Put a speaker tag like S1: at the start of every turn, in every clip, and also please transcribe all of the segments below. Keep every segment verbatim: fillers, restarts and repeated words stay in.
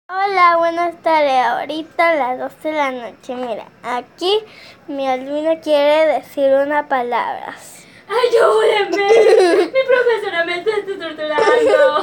S1: Hola, buenas tardes. Ahorita a las doce de la noche. Mira, aquí mi alumno quiere decir unas palabras.
S2: ¡Ayúdenme! Mi profesora me está torturando.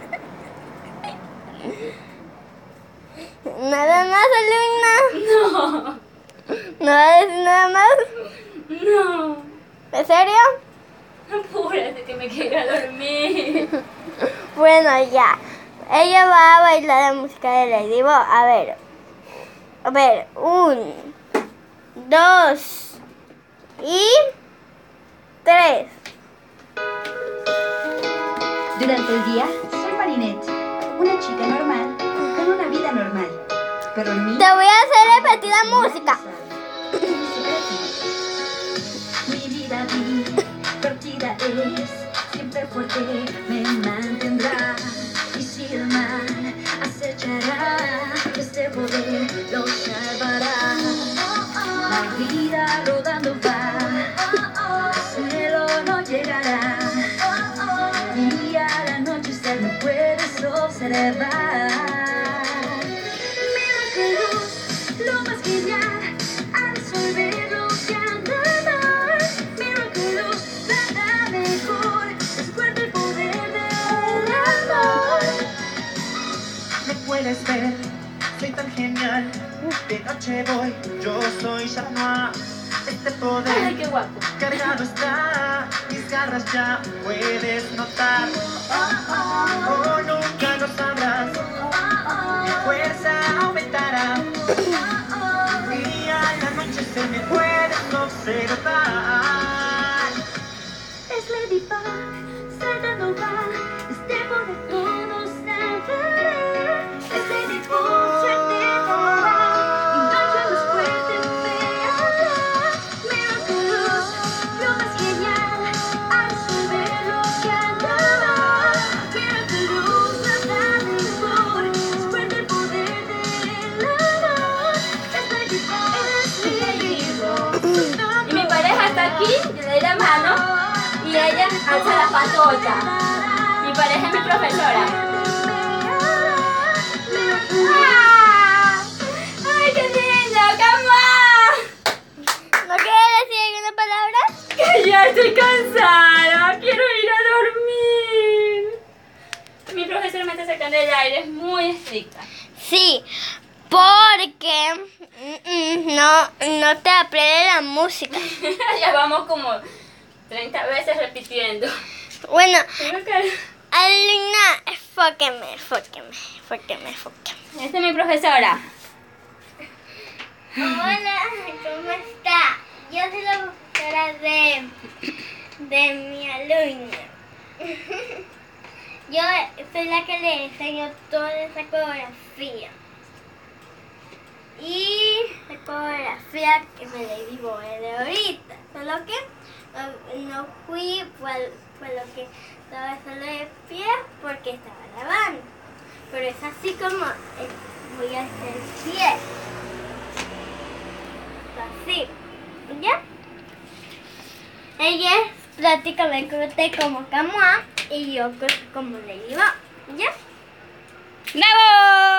S1: ¿Nada más, alumna?
S2: No.
S1: ¿No va a decir nada más?
S2: No.
S1: ¿En serio?
S2: Apúrate que me quiero dormir.
S1: Bueno, ya. Ella va a bailar la música de Ladybug. A ver. A ver. Un, dos y tres.
S3: Durante el día, soy Marinette, una chica normal, con una vida normal. Pero en mí...
S1: Te voy a hacer repetir la música.
S3: Mi vida divertida es, siempre fuerte me mantendrá. Y si el mal acechará, este poder lo salvará. La vida rodando va, al cielo no llegará. Y a la noche usted me puedes observar. Mira que luz, lo más genial, al resolver lo que anda mal. Mira que luz, nada mejor, descubre el poder del amor.
S4: Me puedes ver, soy tan genial. De noche voy, yo soy Charnois. Este
S2: Ay,
S4: poder
S2: qué guapo.
S4: cargado está, mis garras ya puedes notar. Oh, nunca lo sabrás, mi fuerza aumentará. Y a la noche se me puedes observar.
S3: Es Ladybug, saltando va, este poder todo salvará. Es Ladybug, suerte volará, y no hay que los puede pegar. Miraculous, lo más genial, al resolver lo que anda mal. Miraculous, nada mejor, descubre el poder del amor. Es Ladybug, es Ladybug.
S2: Y mi pareja está aquí, le doy la mano y ella alza la patota. Mi pareja es mi profesora. ¡Ah! ¡Ay, qué lindo! ¡Cama!
S1: ¿No quieres decir alguna palabra?
S2: Que ya estoy cansada. Quiero ir a dormir. Mi profesora me está sacando el aire, es muy estricta.
S1: Sí, porque mm, mm, no, no te aprende la música.
S2: Ya vamos como treinta veces repitiendo.
S1: Bueno,
S2: Tengo que...
S1: alumna, enfóqueme, enfóqueme, enfóqueme, enfóqueme.
S2: Esta es mi profesora.
S1: Hola, ¿cómo está? Yo soy la profesora de, de mi alumna. Yo soy la que le enseño toda esa coreografía. Y la coreografía que me le digo de ahorita. Solo que no, no fui por, por lo que estaba solo de pie porque estaba lavando. Pero es así como eh, voy a hacer pie. Así. ¿Ya? Ella es prácticamente como Camoa y yo como Ladybug. ¿Ya?
S2: ¡Bravo!